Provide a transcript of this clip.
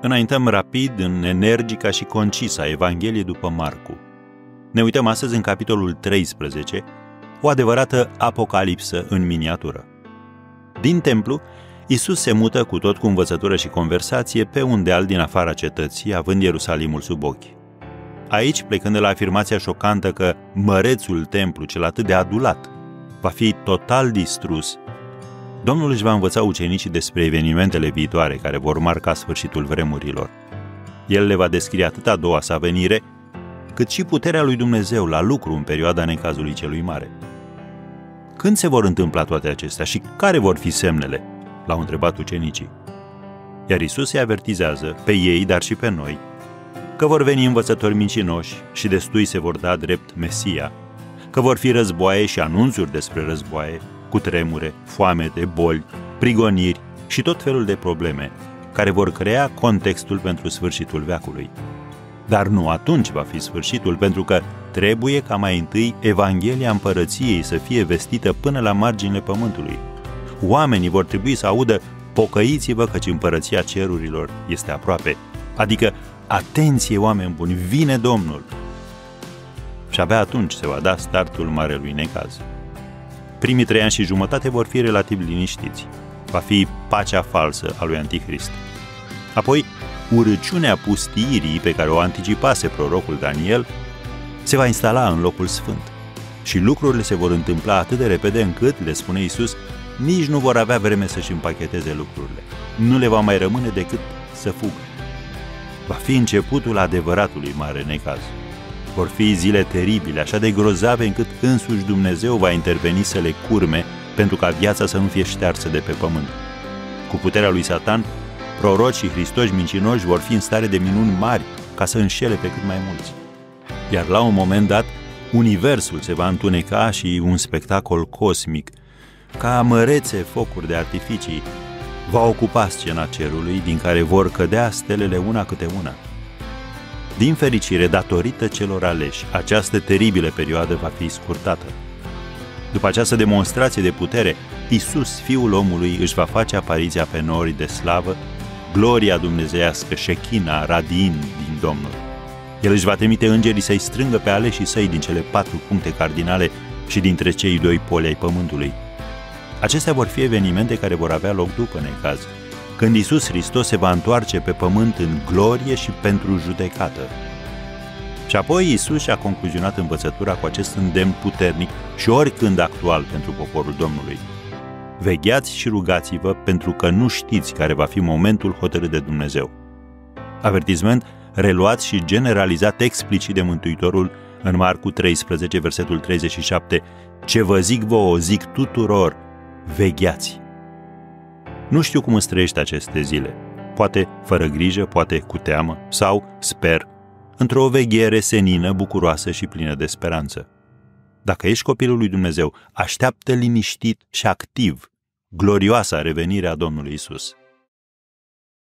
Înaintăm rapid în energica și concisa Evanghelie după Marcu. Ne uităm astăzi în capitolul 13, o adevărată apocalipsă în miniatură. Din templu, Iisus se mută cu tot cu învățătură și conversație pe un deal din afara cetății, având Ierusalimul sub ochi. Aici, plecând de la afirmația șocantă că mărețul templu, cel atât de adulat, va fi total distrus, Domnul își va învăța ucenicii despre evenimentele viitoare care vor marca sfârșitul vremurilor. El le va descrie atât a doua sa venire, cât și puterea lui Dumnezeu la lucru în perioada necazului celui mare. Când se vor întâmpla toate acestea și care vor fi semnele? L-au întrebat ucenicii. Iar Iisus îi avertizează, pe ei, dar și pe noi, că vor veni învățători mincinoși și destui se vor da drept Mesia, că vor fi războaie și anunțuri despre războaie, cutremure, foamete, boli, prigoniri și tot felul de probleme, care vor crea contextul pentru sfârșitul veacului. Dar nu atunci va fi sfârșitul, pentru că trebuie ca mai întâi Evanghelia Împărăției să fie vestită până la marginile pământului. Oamenii vor trebui să audă: pocăiți-vă căci Împărăția Cerurilor este aproape. Adică, atenție, oameni buni, vine Domnul! Și abia atunci se va da startul marelui necaz. Primii 3 ani și jumătate vor fi relativ liniștiți. Va fi pacea falsă a lui Antichrist. Apoi, urăciunea pustiirii pe care o anticipase prorocul Daniel se va instala în locul sfânt. Și lucrurile se vor întâmpla atât de repede încât, le spune Iisus, nici nu vor avea vreme să-și împacheteze lucrurile. Nu le va mai rămâne decât să fugă. Va fi începutul adevăratului mare necaz. Vor fi zile teribile, așa de grozave încât însuși Dumnezeu va interveni să le curme pentru ca viața să nu fie ștearsă de pe pământ. Cu puterea lui Satan, proroci și hristoși mincinoși vor fi în stare de minuni mari ca să înșele pe cât mai mulți. Iar la un moment dat, universul se va întuneca și un spectacol cosmic, ca mărețe focuri de artificii, va ocupa scena cerului, din care vor cădea stelele una câte una. Din fericire, datorită celor aleși, această teribilă perioadă va fi scurtată. După această demonstrație de putere, Iisus, Fiul omului, își va face apariția pe nori de slavă, gloria dumnezeiască, șechina, radiind din Domnul. El își va trimite îngerii să-i strângă pe aleșii săi din cele 4 puncte cardinale și dintre cei 2 poli ai pământului. Acestea vor fi evenimente care vor avea loc după necaz, când Iisus Hristos se va întoarce pe pământ în glorie și pentru judecată. Și apoi Iisus și-a concluzionat învățătura cu acest îndemn puternic și oricând actual pentru poporul Domnului. Vegheați și rugați-vă, pentru că nu știți care va fi momentul hotărât de Dumnezeu. Avertisment reluat și generalizat explicit de Mântuitorul în Marcu 13, versetul 37. Ce vă zic vouă, zic tuturor, vegheați! Nu știu cum îți trăiești aceste zile. Poate fără grijă, poate cu teamă sau, sper, într-o veghere senină, bucuroasă și plină de speranță. Dacă ești copilul lui Dumnezeu, așteaptă liniștit și activ glorioasa revenire a Domnului Iisus.